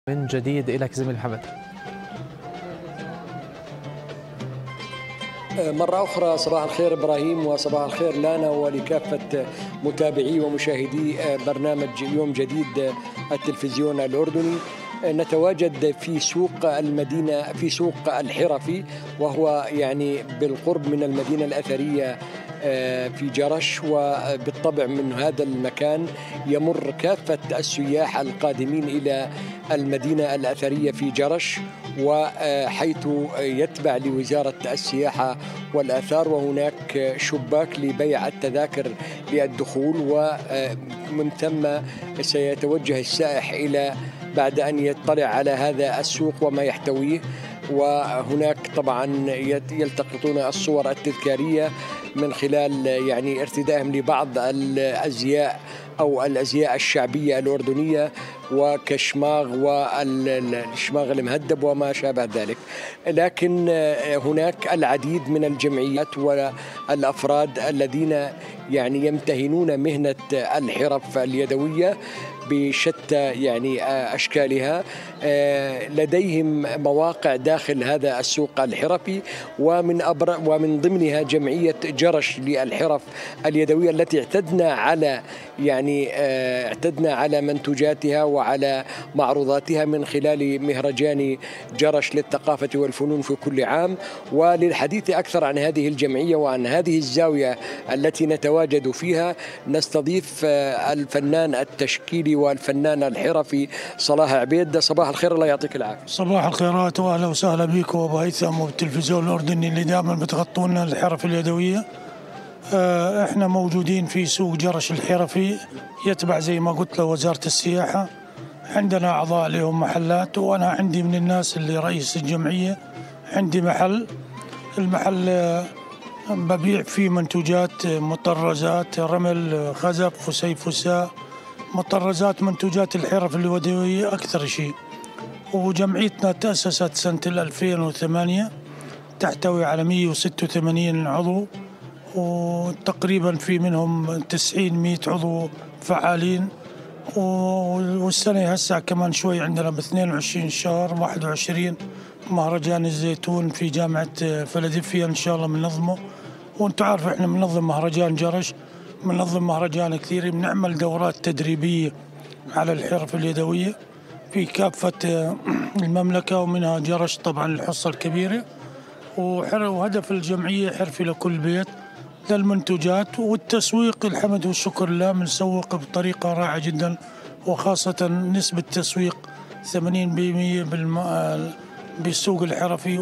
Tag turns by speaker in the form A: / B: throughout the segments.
A: من جديد إليك زميل محمد.
B: مرة أخرى صباح الخير إبراهيم، وصباح الخير لنا ولكافة متابعي ومشاهدي برنامج يوم جديد التلفزيون الأردني. نتواجد في سوق المدينة، في سوق الحرفي، وهو يعني بالقرب من المدينة الأثرية في جرش. وبالطبع من هذا المكان يمر كافة السياح القادمين إلى المدينة الأثرية في جرش، وحيث يتبع لوزارة السياحة والآثار، وهناك شباك لبيع التذاكر للدخول، ومن ثم سيتوجه السائح إلى بعد أن يطلع على هذا السوق وما يحتويه. وهناك طبعا يلتقطون الصور التذكارية من خلال يعني ارتدائهم لبعض الأزياء أو الأزياء الشعبية الأردنية، وكشماغ والشماغ المهدب وما شابه ذلك. لكن هناك العديد من الجمعيات والأفراد الذين يعني يمتهنون مهنة الحرف اليدوية بشتى يعني أشكالها. لديهم مواقع داخل هذا السوق الحرفي، ومن ضمنها جمعية جرش للحرف اليدوية التي اعتدنا على منتوجاتها وعلى معروضاتها من خلال مهرجان جرش للثقافة والفنون في كل عام. وللحديث أكثر عن هذه الجمعية وعن هذه الزاوية التي نتواجد فيها، نستضيف الفنان التشكيلي والفنان الحرفي صلاح عبيد. صباح الخير، الله يعطيك العافية.
C: صباح الخيرات، واهلا وسهلا بكم وابو هيثم وبالتلفزيون الاردني اللي دائما بتغطونا الحرف اليدويه. احنا موجودين في سوق جرش الحرفي، يتبع زي ما قلت له وزاره السياحه. عندنا اعضاء لهم محلات، وانا عندي من الناس اللي رئيس الجمعيه. عندي المحل ببيع فيه منتوجات، مطرزات، رمل، خزف، فسيفساء، مطرزات، منتوجات الحرف اليدويه اكثر شيء. وجمعيتنا تأسست سنة 2008، تحتوي على 186 عضو، وتقريبا في منهم 90-100 عضو فعالين. والسنة هسه كمان شوي عندنا ب22 شهر 21 مهرجان الزيتون في جامعة فيلادلفيا إن شاء الله بننظمه. وانتم عارف احنا بننظم مهرجان جرش، بننظم مهرجان كثير، بنعمل دورات تدريبية على الحرف اليدوية في كافة المملكة، ومنها جرش طبعا الحصة الكبيرة. وهدف الجمعية حرفي لكل بيت للمنتوجات والتسويق. الحمد والشكر لله بنسوق بطريقة رائعة جدا، وخاصة نسبة تسويق 80% بالسوق الحرفي،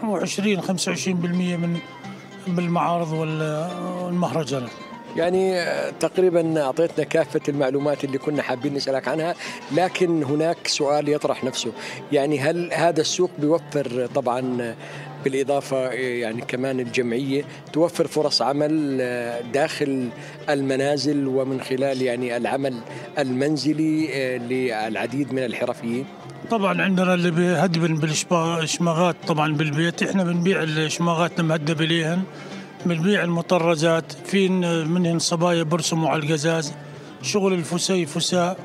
C: و20-25% بالمعارض والمهرجانات.
B: يعني تقريبا أعطيتنا كافة المعلومات اللي كنا حابين نسألك عنها. لكن هناك سؤال يطرح نفسه، يعني هل هذا السوق بيوفر طبعا بالإضافة يعني كمان الجمعية توفر فرص عمل داخل المنازل ومن خلال يعني العمل المنزلي للعديد من الحرفيين؟
C: طبعا عندنا اللي بيهدبن بالشماغات طبعا بالبيت، احنا بنبيع الشماغات المهدبة ليهن، بنبيع المطرزات، في منهن صبايا برسموا على القزاز، شغل الفسيفساء.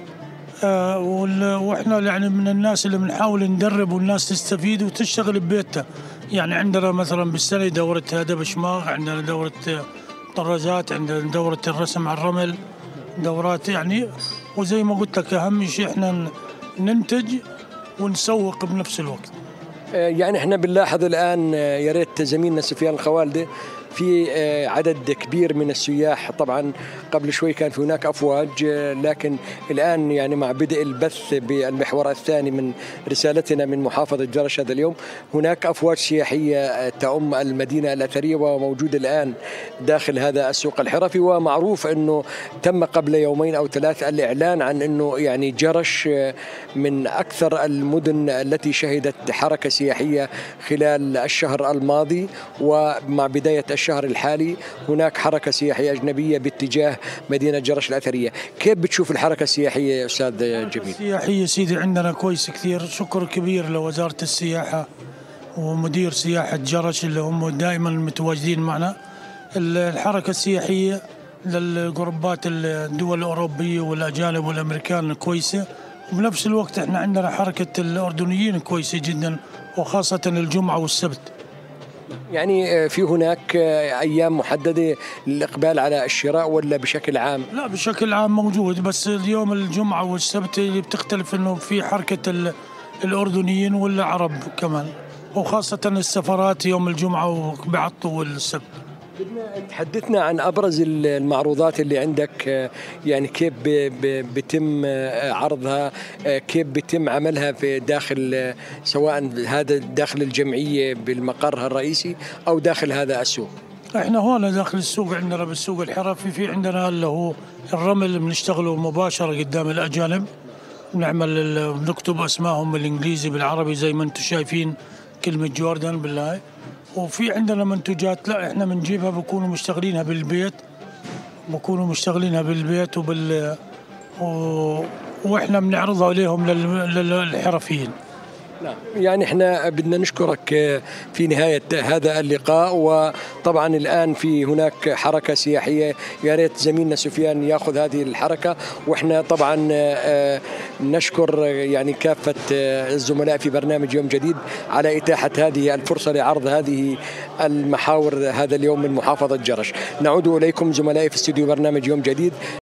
C: واحنا يعني من الناس اللي بنحاول ندرب والناس تستفيد وتشتغل ببيتها. يعني عندنا مثلا بالسنة دورة هدب شماغ، عندنا دورة طرازات، عندنا دورة الرسم على الرمل، دورات يعني. وزي ما قلت لك أهم شيء احنا ننتج ونسوق بنفس الوقت.
B: يعني احنا بنلاحظ الآن، يا ريت زميلنا سفيان الخوالدي، في عدد كبير من السياح. طبعا قبل شوي كان في هناك أفواج، لكن الآن يعني مع بدء البث بالمحور الثاني من رسالتنا من محافظة جرش هذا اليوم، هناك أفواج سياحية تؤم المدينة الأثرية وموجود الآن داخل هذا السوق الحرفي. ومعروف أنه تم قبل 2 أو 3 الإعلان عن أنه يعني جرش من أكثر المدن التي شهدت حركة سياحية خلال الشهر الماضي، ومع بداية الشهر الحالي هناك حركة سياحية أجنبية باتجاه مدينة جرش الأثرية. كيف بتشوف الحركة السياحية يا أستاذ جميل؟
C: السياحية سيدي عندنا كويس كثير، شكر كبير لوزارة السياحة ومدير سياحة جرش اللي هم دائما متواجدين معنا. الحركة السياحية للجروبات الدول الأوروبية والأجانب والأمريكان كويسة، وبنفس الوقت احنا عندنا حركة الأردنيين كويسة جدا، وخاصة الجمعة والسبت.
B: يعني في هناك أيام محددة للإقبال على الشراء ولا بشكل عام؟
C: لا، بشكل عام موجود، بس اليوم الجمعة والسبت اللي بتختلف انه في حركة الأردنيين والعرب كمان، وخاصة السفرات يوم الجمعة وبعطوا السبت.
B: تحدثنا عن أبرز المعروضات اللي عندك، يعني كيف بيتم عرضها، كيف بيتم عملها في داخل، سواء هذا داخل الجمعية بالمقرها الرئيسي أو داخل هذا السوق.
C: احنا هون داخل السوق عندنا بالسوق الحرفي في عندنا اللي هو الرمل بنشتغله مباشرة قدام الأجانب، بنكتب أسمائهم بالإنجليزي بالعربي زي ما انتم شايفين كلمة جوردن بالله. وفي عندنا منتوجات لا احنا بنجيبها بكونوا مشتغلينها بالبيت واحنا بنعرضها عليهم للحرفيين.
B: نعم، يعني احنا بدنا نشكرك في نهاية هذا اللقاء، وطبعا الآن في هناك حركة سياحية، يا ريت زميلنا سفيان ياخذ هذه الحركة، واحنا طبعا نشكر يعني كافة الزملاء في برنامج يوم جديد على إتاحة هذه الفرصة لعرض هذه المحاور هذا اليوم من محافظة جرش. نعود إليكم زملائي في استوديو برنامج يوم جديد.